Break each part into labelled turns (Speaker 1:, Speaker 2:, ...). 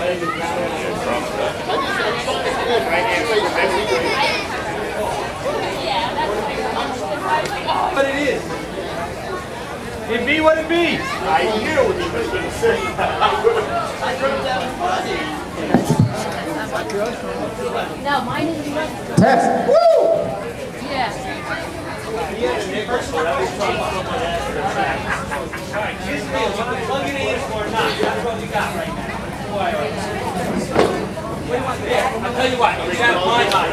Speaker 1: But it is. It be what it be.
Speaker 2: I knew he was going to say that. I drove down funny.
Speaker 3: No, mine is
Speaker 4: Test. Woo!
Speaker 3: yeah.
Speaker 1: Plug it in or not. That's what you got right now. I'll tell you what. You got my life.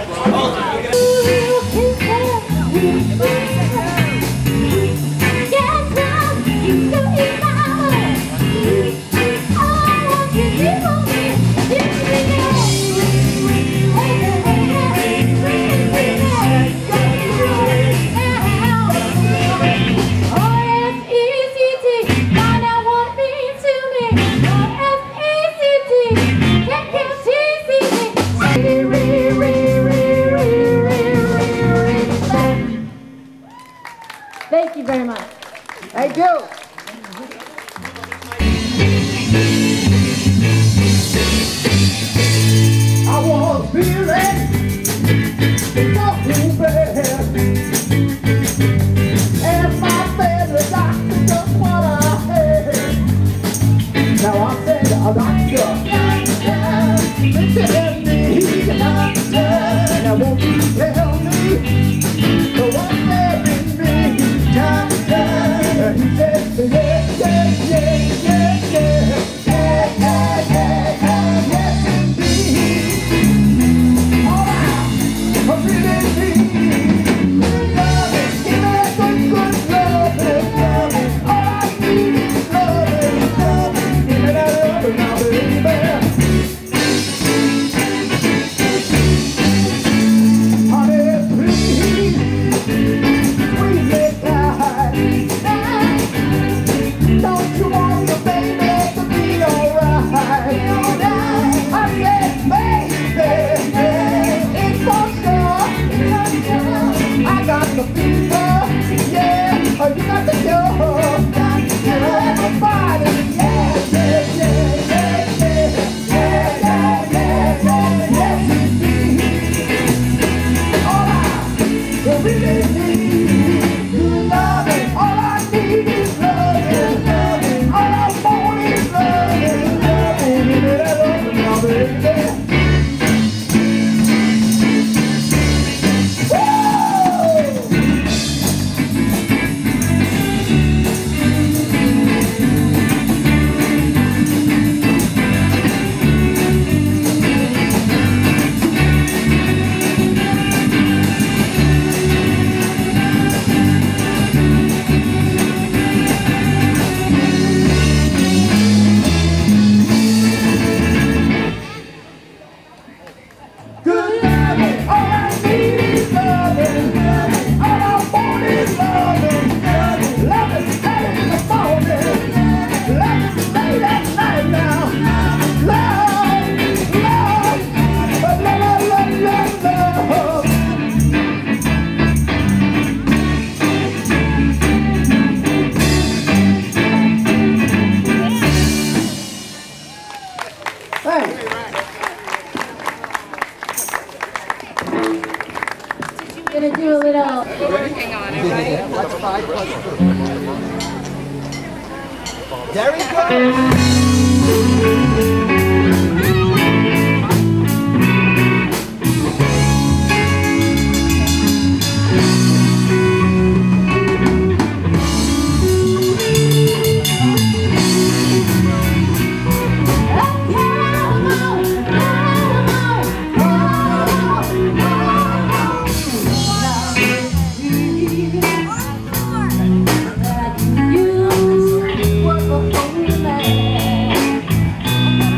Speaker 3: Thank you very much.
Speaker 4: Thank you. I was feeling so bad, and my baby doctor just what I had. Now I said, doctor, tell me, now won't you tell me what's there in me? He said, yeah, yeah, yeah, yeah, yeah, yeah, yeah, yeah, yes indeed. All right, I really need love, give me good, good love, all I need is love, give me that love now, baby. Honey, please, sweet me tight. Don't you want your baby to be alright? I said, baby, it's for sure. I got the fever, yeah. Oh, you got the cure. Everybody, yeah, yeah, yeah, yeah, yeah, yeah, yeah, yeah, yeah, yes, indeed. All I really need is loving. All I need is loving. All I want is loving. Give me that love now, baby. Good loving, all I need is loving. All I want is loving. Loving early in the morning. Loving late at night now. Love, love, love, love, love, love. Thanks.
Speaker 3: Gonna do a little.
Speaker 5: Working on it, right?
Speaker 4: What's 5 plus 2? There we go.
Speaker 3: You work for the man.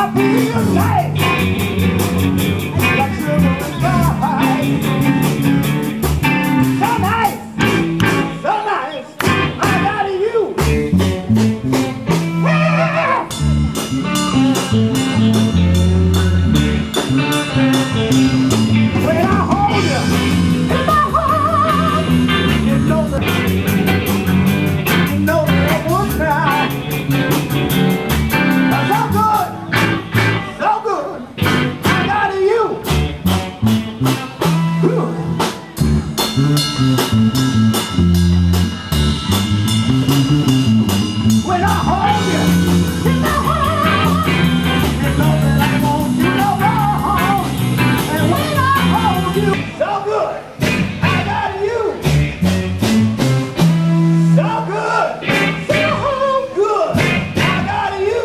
Speaker 4: feel like sugar and spice. So nice, I got you. When I hold you in my heart, you know that I won't cry. So good, I got you. When I hold you in my heart, you know that I won't do no wrong. And when I hold you, so good, I got you. So good, I got you.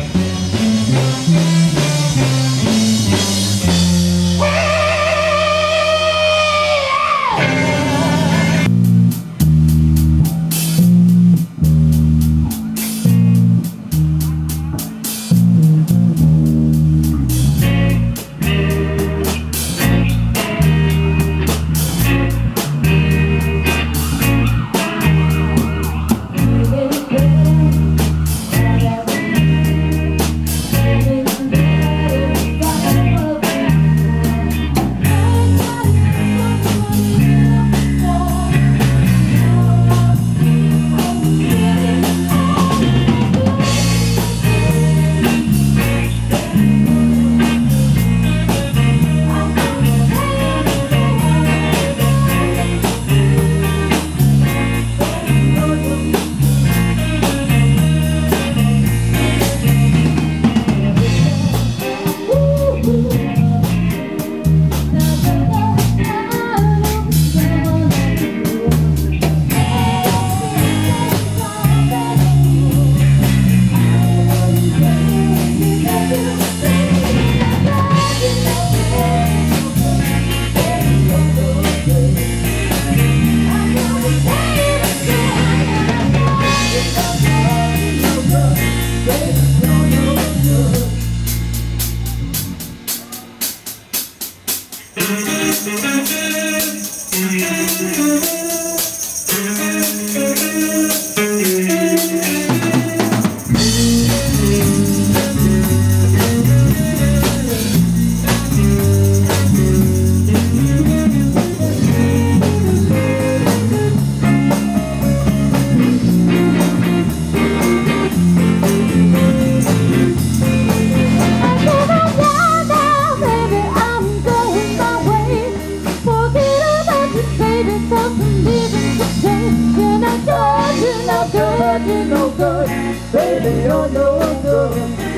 Speaker 4: Baby, you're no good.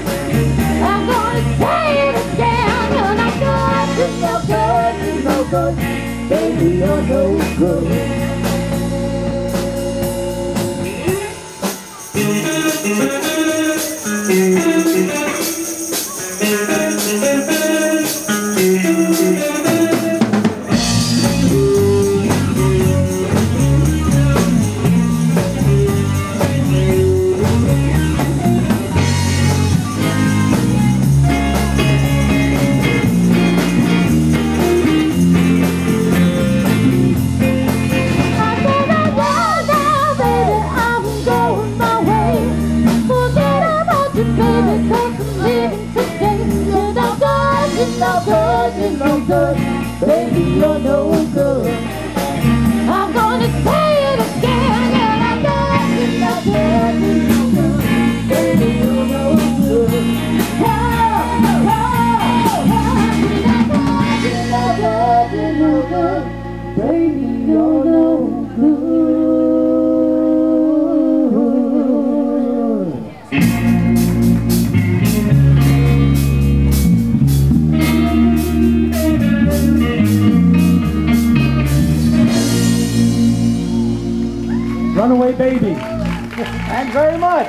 Speaker 4: I'm gonna say it again. You're no good, you're no good, you're no good. Baby, you're no good. Baby, you're no good. I'm gonna say it again. You're no good, you're no good, you're no good. Baby, you're no good. Oh, you're no good, you're no good. Baby, you're no good.
Speaker 1: Runaway Baby. Thanks very much.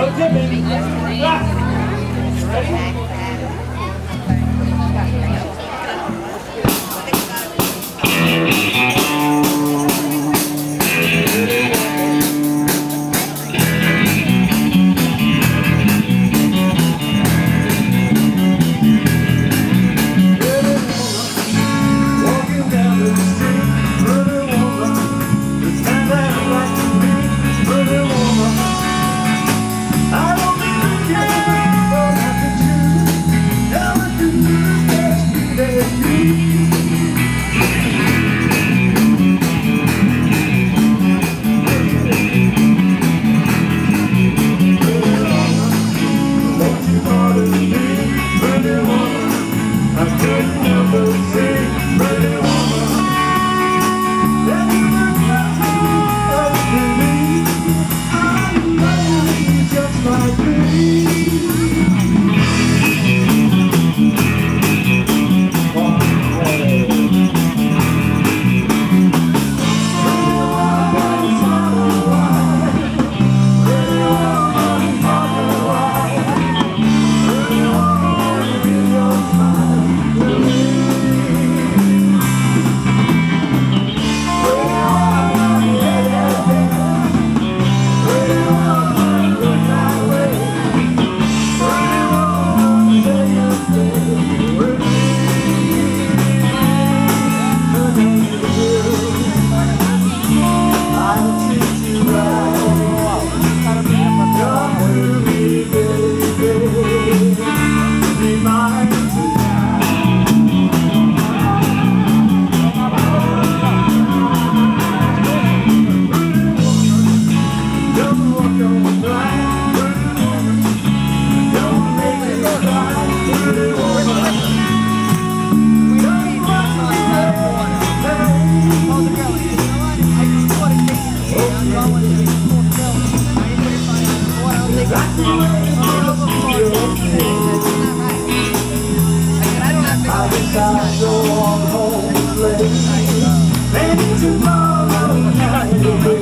Speaker 1: No tipping. Ah. Ready?
Speaker 4: Maybe tomorrow night